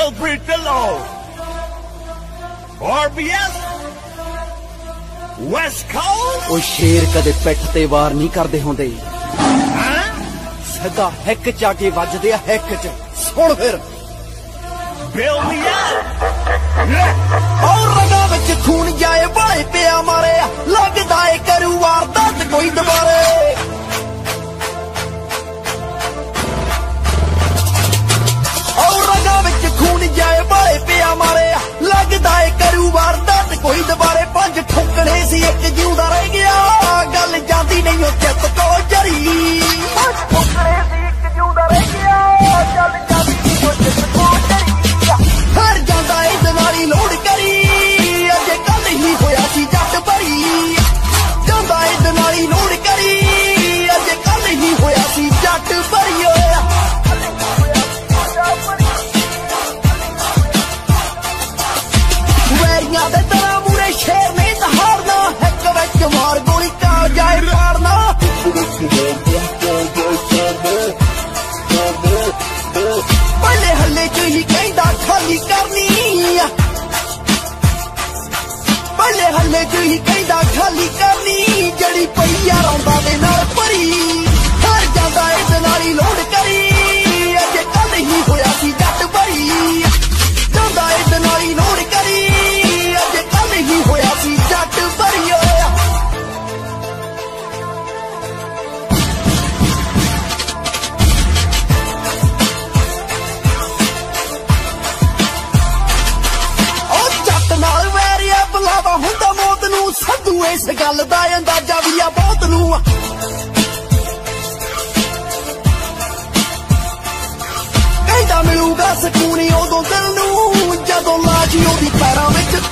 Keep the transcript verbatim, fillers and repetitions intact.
Del Britolo, R B S, West Coast। ਉਹ ਸ਼ੇਰ ਕਦੇ ਪਿੱਠ ਤੇ ਵਾਰ ਨਹੀਂ ਕਰਦੇ ਹੁੰਦੇ, ਸਦਾ ਹਿੱਕ ਚ ਆ ਕੇ ਵੱਜਦੇ ਆ ਹਿੱਕ ਚ। ਸੁਣ ਫਿਰ Build me up। ਔਰ ਰਗਾਂ ਵਿੱਚ ਖੂਨ ਜਾਏ ਵਾਲੇ ਪਿਆ ਮਾਰੇ, ਲੱਗਦਾ ਏ ਕਰੂ ਵਾਰਦਾਤ ਕੋਈ ਦੁਬਾਰੇ। ਔਰ ਰਗਾਂ ਵਿੱਚ ਖੂਨ ਜਾਏ ਵਾਲੇ ਪਿਆ ਮਾਰੇ, ਲੱਗਦਾ ਏ ਕਰੂ ਵਾਰਦਾਤ ਕੋਈ ਦੁਬਾਰੇ। ਪੰਜ ਠੋਕਣੇ ਸੀ ਇੱਕ ਜਿਉਂਦਾ ਰਹਿ ਗਿਆ, ਗੱਲ ਜਾਂਦੀ ਨਹੀਂ ਉਹ ਚਿੱਤ ਕੋਲ ਜਰੀ। ਪੰਜ ਠੋਕਣੇ ਸੀ ਇੱਕ ਜਿਉਂਦਾ ਰਹਿ ਗਿਆ, ਗੱਲ ਜਾਂਦੀ ਨਹੀਂ ਉਹ ਚਿੱਤ ਕੋਲ ਜਰੀ। ਹਰ ਜਾਂਦਾ ਇਹਦੇ ਨਾਲ ਹੀ ਲੋੜ ਕਰੀ, ਅਜੇ ਕੱਲ ਹੀ ਹੋਇਆ ਸੀ ਜੱਟ ਭਰੀ। ਜਾਂਦਾ ਇਹਦੇ ਨਾਲ ਹੀ ਲੋੜ ਕਰੀ, ਅਜੇ ਕੱਲ ਹੀ ਹੋਇਆ ਸੀ ਜੱਟ ਭਰੀ। ਵੈਰੀਆਂ ਦੇ ਤਰ੍ਹਾਂ ਮੂਰੇ ਸ਼ੇਰ ਨੇ ਦਹਾੜਨਾ, ਹਿੱਕ ਵਿੱਚ ਮਾਰ ਗੋਲੀ ਕਾਲ ਜਾਏ ਪਾੜਨਾ। ਪਹਿਲੇ ਹੱਲੇ ਚ ਹੀ ਕਹਿੰਦਾ ਖਾਲੀ ਕਰਨੀ, ਪਹਿਲੇ ਹੱਲੇ ਚ ਹੀ ਕਹਿੰਦਾ ਖਾਲੀ ਕਰਨੀ। ਜਿਹੜੀ ਪਈ ਆ ਰੌਂਦਾ ਦੇ ਨਾਲ ਭਰੀ, ਹਰ ਜਾਂਦਾ ਇਹਦੇ ਨਾਲ ਹੀ ਲੋੜ ਕਰੀ, ਅਜੇ ਕੱਲ ਹੀ ਹੋਇਆ ਸੀ ਜੱਟ ਭਰੀ। ਜਾਂਦਾ ਇਹਦੇ ਨਾਲ ਹੀ ਲੋੜ ਕਰੀ, ਅਜੇ ਕੱਲ ਹੀ ਹੋਇਆ ਸੀ ਜੱਟ ਭਰੀ। ਹੁੰਦਾ ਮੌਤ ਨੂੰ ਸੱਦੂ, ਇਸ ਗੱਲ ਦਾ ਅੰਦਾਜ਼ਾ ਵੀ ਆ ਬਹੁਤ ਨੂੰ। ਕਹਿੰਦਾ ਮਿਲੂਗਾ ਸਕੂਨ ਉਦੋਂ ਦਿਲ ਨੂੰ, ਜਦੋਂ ਲਾਜ ਉਹਦੀ ਪੈਰਾਂ ਵਿੱਚ